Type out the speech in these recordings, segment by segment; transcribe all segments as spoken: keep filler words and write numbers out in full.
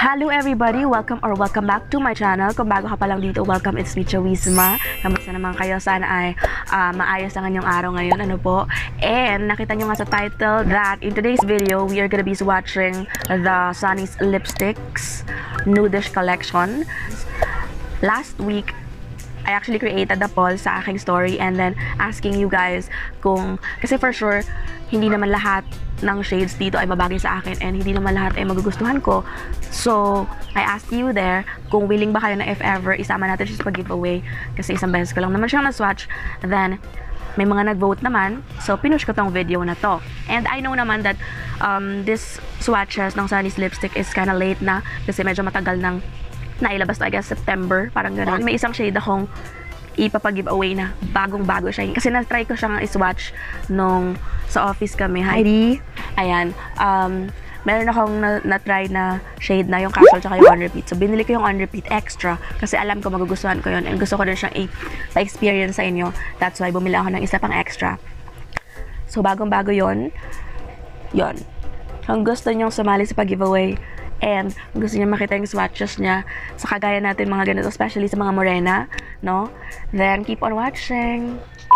Hello everybody! Welcome or welcome back to my channel. Kung bago ka pa lang dito, welcome. It's me, Chawisma. Kamusta naman kayo? Sana ay uh, maayos ang inyong araw ngayon. Ano po? And nakita nyo nga sa title that in today's video, we are gonna be swatching the Sunny's Lipsticks Nudish Collection. Last week, I actually created a poll sa aking story and then asking you guys kung, kasi for sure, hindi naman lahat ng shades dito ay babagay sa akin and hindi naman lahat ay magugustuhan ko. So, I asked you there kung willing ba kayo na if ever isama natin siya sa pag-giveaway kasi isang beses ko lang naman siya na-swatch. Then, may mga nag-vote naman. So, pinush ko tong video na to. And I know naman that um, this swatches ng Sunny's lipstick is kinda late na kasi medyo matagal nang nailabas na, I guess, September. Parang gano'n. May isang shade akong ipapag-giveaway na bagong-bago siya. Kasi na-try ko siyang i-swatch nung sa office kami. Heidi. Ayan. Um, meron akong na-try na, na shade na yung Casual tsaka yung On Repeat. So, binili ko yung On Repeat extra kasi alam ko magugustuhan ko yun and gusto ko din siyang i-experience sa inyo. That's why bumili ako ng isa pang extra. So, bagong-bago yun. Yun. Kung gusto nyong sumali sa pag-giveaway and gusto niya makita yung swatches niya sa kagaya natin mga ganito, especially sa mga morena, no? Then, keep on watching!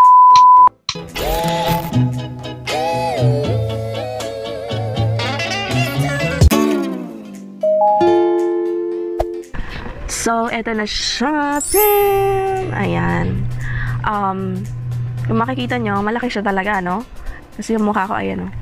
So, eto na siya. Ayan. Um, kung makikita nyo, malaki siya talaga, no? Kasi yung mukha ko, ayan, no?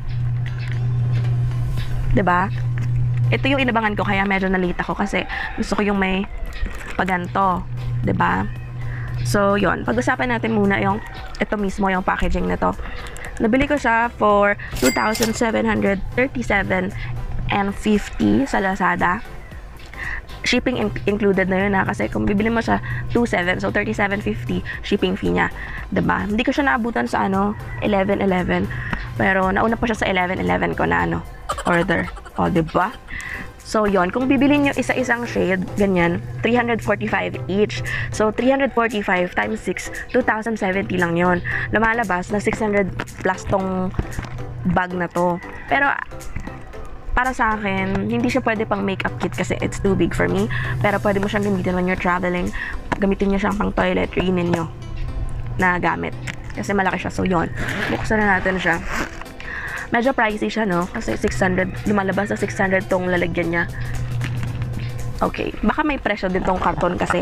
Diba? Ito yung inabangan ko, kaya medyo nalita ko kasi gusto ko yung may paganto. Diba? So, yun. Pag-usapan natin muna yung, ito mismo, yung packaging na to. Nabili ko siya for two thousand seven hundred thirty-seven and fifty sa Lazada. Shipping in included na yun na kasi kung bibili mo siya two thousand seven, so thirty-seven fifty shipping fee niya. Diba? Hindi ko siya naabutan sa ano, eleven eleven. Pero nauna pa siya sa eleven eleven ko na ano, order. O, diba? So, yon. Kung bibili nyo isa-isang shade, ganyan, three hundred forty-five each. So, three hundred forty-five times six, two thousand seventy lang yon. Lumalabas na six hundred plus tong bag na to. Pero, para sa akin, hindi siya pwede pang makeup kit kasi it's too big for me. Pero, pwede mo siyang gamitin when you're traveling. Gamitin nyo siyang pang toiletry ninyo na gamit. Kasi malaki siya. So, yon. Buksan na natin siya. Medyo pricey siya, no? Kasi six hundred, lumalabas na six hundred tong lalagyan niya. Okay. Baka may presyo din tong karton kasi.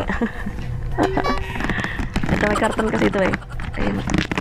Ito, may karton kasi ito eh. Ayan.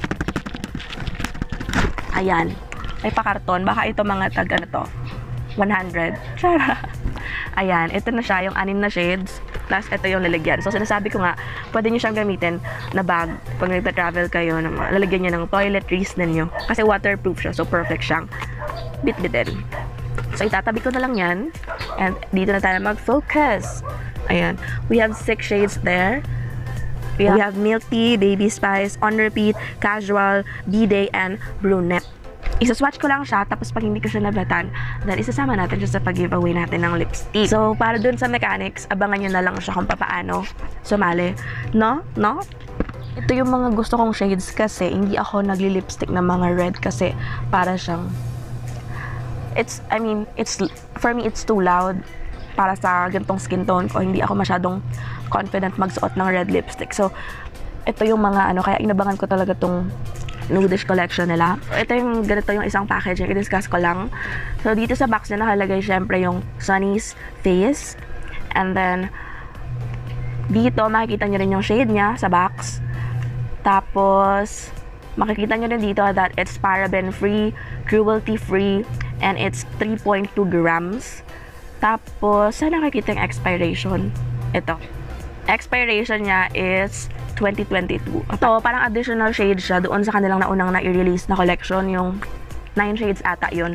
Ayan. May pa-karton. Baka ito mga tag, ano to? one hundred. Chara. Ayan. Ito na siya, yung anim na shades. Plus, ito yung lalagyan. So, sinasabi ko nga, pwede nyo siyang gamitin na bag. Pag nagta-travel kayo, lalagyan nyo ng toiletries ninyo. Kasi waterproof siya. So, perfect siyang bit-bitin. So, itatabi ko na lang yan. And, dito na tayo mag-focus. Ayan. We have six shades there. We have, we have Milk Tea, Baby Spice, On Repeat, Casual, B-Day, and Brunette. Isa-swatch ko lang siya, tapos pag hindi ko siya nabatan, then isasama natin siya sa pag-giveaway natin ng lipstick. So, para dun sa mechanics, abangan nyo na lang siya kung paano sumali. No? No? Ito yung mga gusto kong shades kasi hindi ako nagli-lipstick ng mga red kasi para siyang it's, I mean, it's, for me, it's too loud para sa gantong skin tone ko. Hindi ako masyadong confident magsuot ng red lipstick. So, ito yung mga ano, kaya inabangan ko talaga tong Nudish collection nila. Ito yung ganito yung isang packaging. I-discuss ko lang. So, dito sa box na nakalagay syempre yung Sunny's face. And then, dito makikita nyo rin yung shade niya sa box. Tapos, makikita nyo rin dito that it's paraben-free, cruelty-free, and it's three point two grams. Tapos, saan nakikita yung expiration? Ito. Expiration niya is twenty twenty-two. Ito, parang additional shade siya doon sa kanilang naunang na-i-release na collection. Yung nine shades ata yun.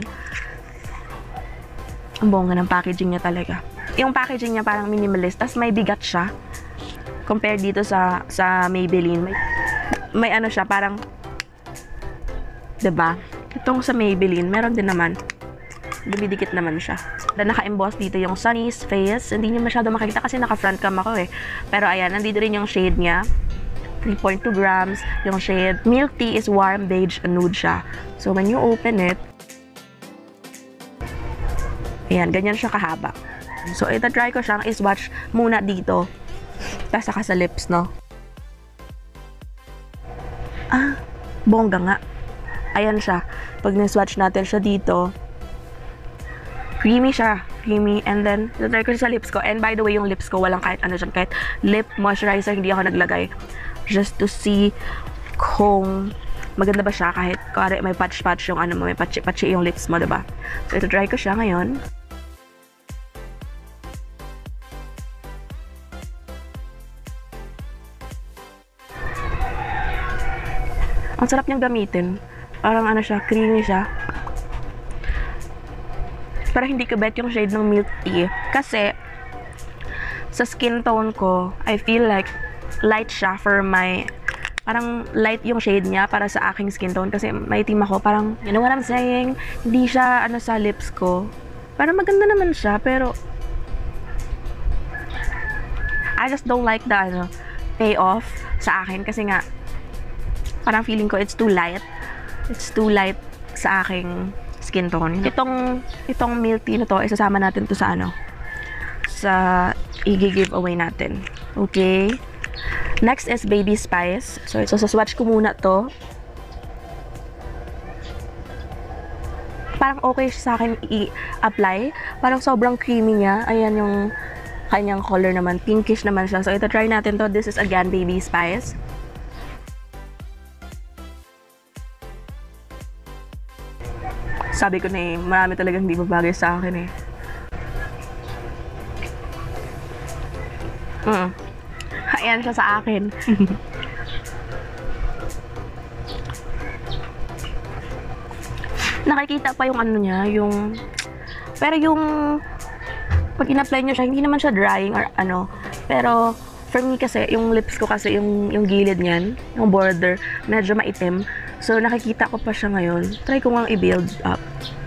Ang bongga ng packaging niya talaga. Yung packaging niya parang minimalist. Tapos may bigat siya. Compared dito sa sa Maybelline. May, may ano siya, parang diba? Itong sa Maybelline, meron din naman. Dumidikit naman siya. Then, naka-emboss dito yung Sunny's face. Hindi niyo masyado makikita kasi naka-front cam ako eh. Pero ayan, nandito rin yung shade niya. three point two grams. Yung shade Milk Tea is warm beige nude siya. So, when you open it, ayan, ganyan siya kahaba. So, ita-try ko siyang iswatch muna dito. Tapos saka sa lips, no? Ah, bongga nga. Ayan siya. Pag na-swatch natin siya dito, creamy siya. Creamy. And then, ita-try ko siya sa lips ko. And by the way, yung lips ko, walang kahit ano dyan. Kahit lip moisturizer, hindi ako naglagay. Just to see kung maganda ba siya kahit kare may patch-patch yung ano mo, may patchy-patchy yung lips mo, diba? So, ito try ko siya ngayon. Ang sarap niyang gamitin. Parang ano siya, creamy siya. Pero hindi ko bet yung shade ng milk tea. Kasi, sa skin tone ko, I feel like light siya for my parang light yung shade niya para sa aking skin tone kasi maitim ako. Parang, you know what I'm saying? Hindi siya, ano, sa lips ko. Parang maganda naman siya, pero I just don't like the, ano, payoff sa akin kasi nga, parang feeling ko it's too light. It's too light sa aking skin tone. Itong, itong milk tea na to, isasama natin to sa, ano, sa i-giveaway natin. Okay? Next is Baby Spice. So, so sa swatch ko muna to. Parang okay siya sa akin i-apply. Parang sobrang creamy niya. Ayan yung kanyang color naman. Pinkish naman siya. So, ito try natin to. This is again Baby Spice. Sabi ko na eh, marami talagang hindi babagay sa akin eh. Mm. Ayan siya sa akin. Nakikita pa yung ano niya, yung... Pero yung... Pag in-apply nyo siya, hindi naman siya drying or ano. Pero, for me kasi, yung lips ko kasi, yung, yung gilid niyan, yung border, medyo maitim. So, nakikita ko pa siya ngayon. Try ko nga i-build up.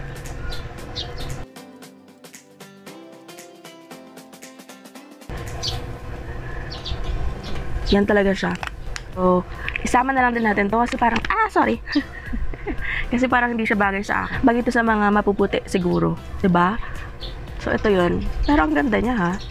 Yan talaga siya. So, isama na lang din natin to kasi parang, ah, sorry. Kasi parang hindi siya bagay sa akin. Bagay ito sa mga mapuputi siguro. Diba? So, ito yun. Pero ang ganda niya, ha?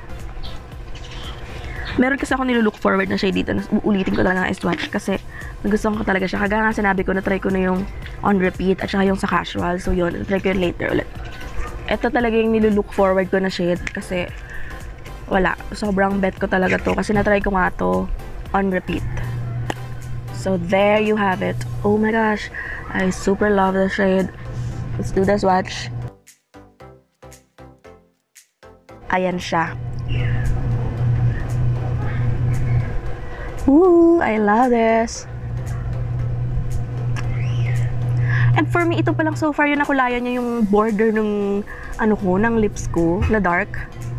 Meron kasi ako nilulook forward na shade dito. Uulitin ko lang ng swatch kasi nagustuhan ko talaga siya. Kagaya nga sinabi ko, na-try ko na yung on repeat at saka yung sa casual. So, yun. Try ko yun later ulit. Ito talaga yung nilulook forward ko na shade kasi wala. Sobrang bet ko talaga to. Kasi na-try ko nga to on repeat. So, there you have it. Oh my gosh. I super love the shade. Let's do the swatch. Ayan siya. Ooh, I love this. And for me, ito pa lang so far yung nakulayan niya yung border ng ano ko, ng lips ko na dark.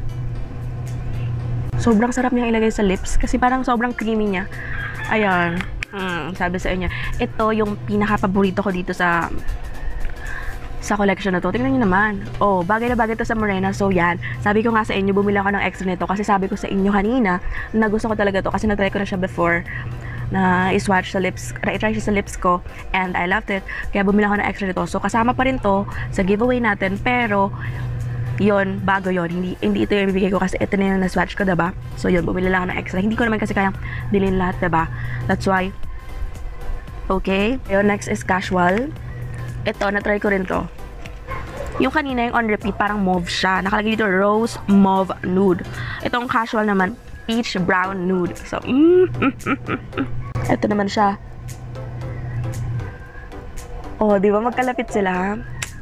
Sobrang sarap niyang ilagay sa lips kasi parang sobrang creamy niya. Ayan. Hmm, sabi sa inyo. Ito yung pinaka-paborito ko dito sa sa collection na to. Tingnan niyo naman. Oh, bagay na bagay to sa Morena. So, yan. Sabi ko nga sa inyo, bumili ako ng extra nito kasi sabi ko sa inyo kanina na gusto ko talaga to kasi na-try ko na siya before na i-swatch sa lips, na i-try siya sa lips ko and I loved it. Kaya bumili ako ng extra nito. So, kasama pa rin to sa giveaway natin pero yon bago yon hindi hindi ito yung ibibigay ko kasi ito na yung na-swatch ko, diba? So yun, bumili lang ako ng extra. Hindi ko naman kasi kayang bilhin lahat, diba? That's why. Okay. Yung next is casual. Ito, na-try ko rin to. Yung kanina yung on repeat, parang mauve siya. Nakalagay dito, rose mauve nude. Itong casual naman, peach brown nude. So, mm, ito naman siya. Oh, di ba magkalapit sila?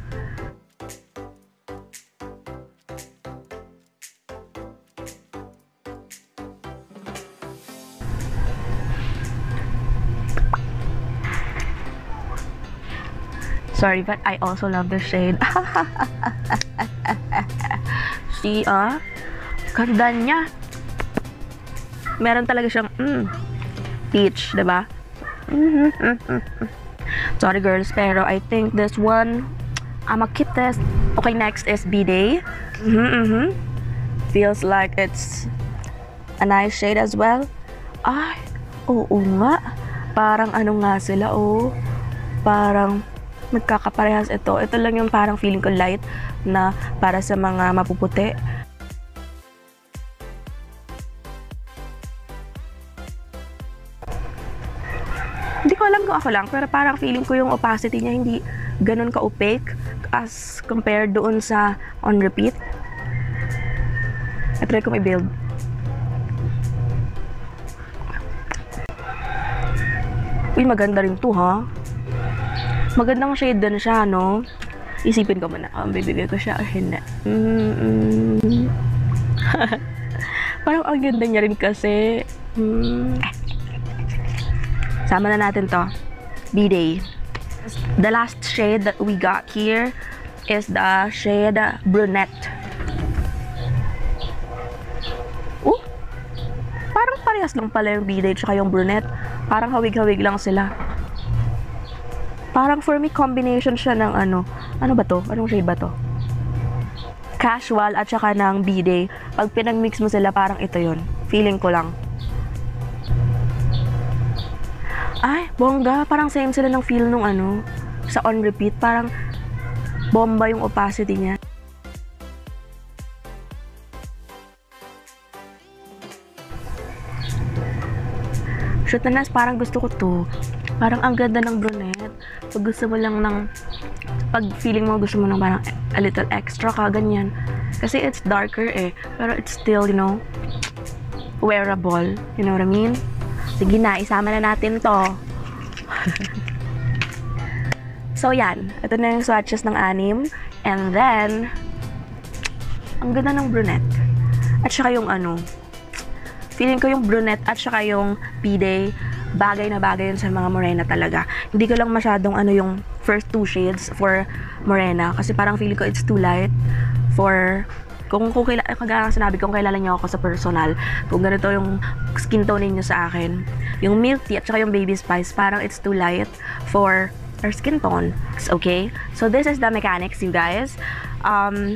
Sorry, but I also love the shade. See, ah? Ganda niya. Meron talaga siyang, mm, peach, diba? Sorry, girls, pero I think this one, I'ma keep this. Okay, next is B-Day. Mm-hmm, mm-hmm. Feels like it's a nice shade as well. Ay, oo nga. Parang ano nga sila, oh. Parang magkakaparehas ito. Ito lang yung parang feeling ko light na para sa mga mapuputi. Hindi ko alam kung ako lang, pero parang feeling ko yung opacity niya hindi ganun ka-opaque as compared doon sa on repeat. I-try ko may build. Uy, maganda rin to, ha? Magandang shade din siya, no? Isipin ko muna, um, bibigay ko siya or hindi. Mm-mm. Parang ang ganda niya rin kasi. Mm. Sama na natin to. B-Day. The last shade that we got here is the shade Brunette. Oh! Parang parehas lang pala yung B-Day tsaka yung Brunette. Parang hawig-hawig lang sila. Parang for me, combination siya ng ano. Ano ba to? Anong shade ba to? Casual at saka ng B-Day. Pag pinag-mix mo sila, parang ito yun. Feeling ko lang. Ay, bongga. Parang same sila ng feel nung ano. Sa on repeat. Parang bomba yung opacity niya. Shoot na nas, parang gusto ko to. Parang ang ganda ng brunette. Pag gusto mo lang ng, pag feeling mo gusto mo ng parang a little extra ka, ganyan. Kasi it's darker eh. Pero it's still, you know, wearable. You know what I mean? Sige na, isama na natin to. So yan, ito na yung swatches ng anim. And then, ang ganda ng brunette. At saka yung ano, feeling ko yung brunette at saka yung B-Day, bagay na bagay yun sa mga morena talaga. Hindi ko lang masyadong ano yung first two shades for morena. Kasi parang feeling ko it's too light for, kung, kung kaila, kagaya sinabi kong kilala niyo ako sa personal, kung ganito yung skin tone niyo sa akin, yung milk tea at saka yung baby spice, parang it's too light for our skin tone. Okay? So this is the mechanics, you guys. Um,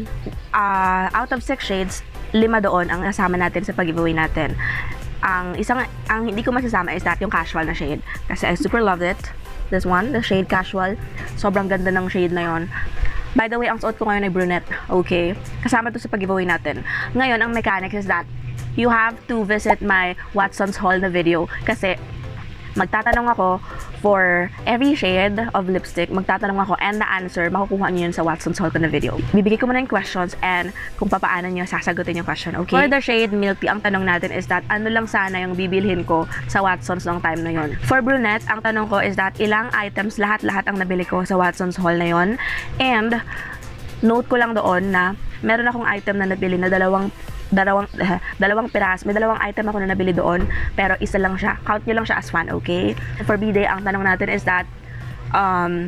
uh, out of six shades, lima doon ang nasama natin sa pag-giveaway natin. Ang isang, ang hindi ko masasama is that yung casual na shade. Kasi I super loved it. This one, the shade casual. Sobrang ganda ng shade na yon. By the way, ang suot ko ngayon ay brunette. Okay? Kasama to sa pag-giveaway natin. Ngayon, ang mechanics is that you have to visit my Watson's Haul na video. Kasi magtatanong ako for every shade of lipstick. Magtatanong ako and the answer, makukuha niyo yun sa Watson's Haul ko na video. Bibigay ko muna yung questions and kung papaano niyo sasagutin yung question, okay? For the shade milk tea, ang tanong natin is that ano lang sana yung bibilhin ko sa Watson's ng time na yon. For brunette, ang tanong ko is that ilang items, lahat-lahat ang nabili ko sa Watson's Haul na yon. And note ko lang doon na meron akong item na nabili na dalawang dalawang uh, dalawang piras. May dalawang item ako na nabili doon, pero isa lang siya. Count nyo lang siya as one, okay? For B-Day, ang tanong natin is that um,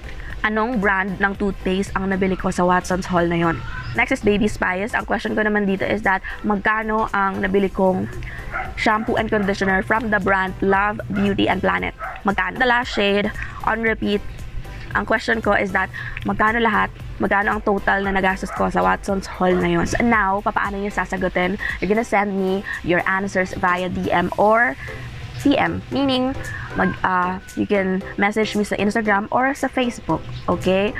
anong brand ng toothpaste ang nabili ko sa Watson's Haul na yon? Next is Baby Spice. Ang question ko naman dito is that magkano ang nabili kong shampoo and conditioner from the brand Love, Beauty, and Planet? Magkano? The last shade, on repeat, ang question ko is that magkano lahat, magkano ang total na nagastos ko sa Watson's Haul na yun. So now, papaano nyo sasagutin? You're gonna send me your answers via D M or C M. Meaning, mag, uh, you can message me sa Instagram or sa Facebook. Okay?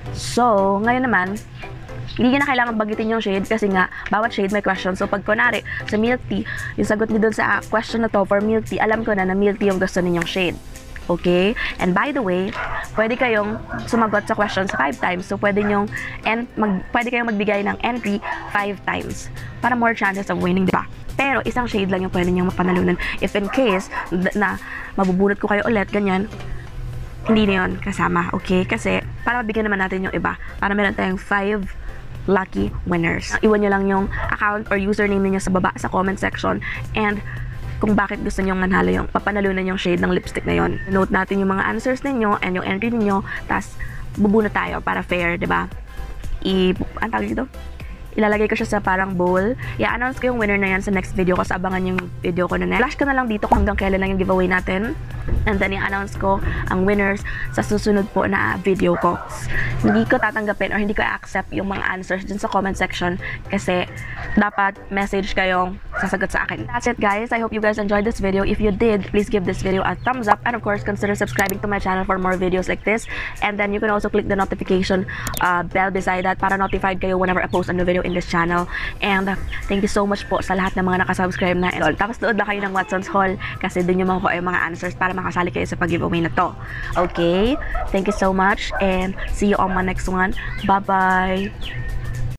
So, ngayon naman, hindi nyo na kailangan bagitin yung shade kasi nga, bawat shade may question. So, pag kunwari, sa milk tea, yung sagot nyo dun sa question na to for milk tea, alam ko na na milk tea yung gusto ninyong shade. Okay? And by the way, pwede kayong sumagot sa questions five times. So, pwede nyong, and mag, pwede kayong magbigay ng entry five times para more chances of winning, diba? Pero, isang shade lang yung pwede nyong mapanalunan. If in case na mabubunot ko kayo ulit, ganyan, hindi na yun kasama. Okay? Kasi, para mabigyan naman natin yung iba. Para meron tayong five lucky winners. Iwan nyo lang yung account or username niyo sa baba sa comment section. And, kung bakit gusto nyo manalo yung papanalunan yung shade ng lipstick na yon. Note natin yung mga answers ninyo and yung entry ninyo, tas bubunot tayo para fair, diba? I, ang tawag dito? Ilalagay ko siya sa parang bowl. I-announce ko yung winner na yan sa next video ko. So, abangan yung video ko na next. Flash ka na lang dito kung hanggang kailan lang yung giveaway natin. And then, i-announce ko ang winners sa susunod po na video ko. Hindi ko tatanggapin or hindi ko i-accept yung mga answers dun sa comment section kasi dapat message kayong sasagot sa akin. That's it, guys. I hope you guys enjoyed this video. If you did, please give this video a thumbs up. And of course, consider subscribing to my channel for more videos like this. And then, you can also click the notification uh, bell beside that para notified kayo whenever I post a new video in this channel. And uh, thank you so much po sa lahat ng mga nakasubscribe na. And all. Tapos doon na kayo ng Watson's Haul kasi doon yung mga ko ay mga answers para para makasali kayo sa pag-giveaway na to. Okay? Thank you so much and see you on my next one. Bye-bye!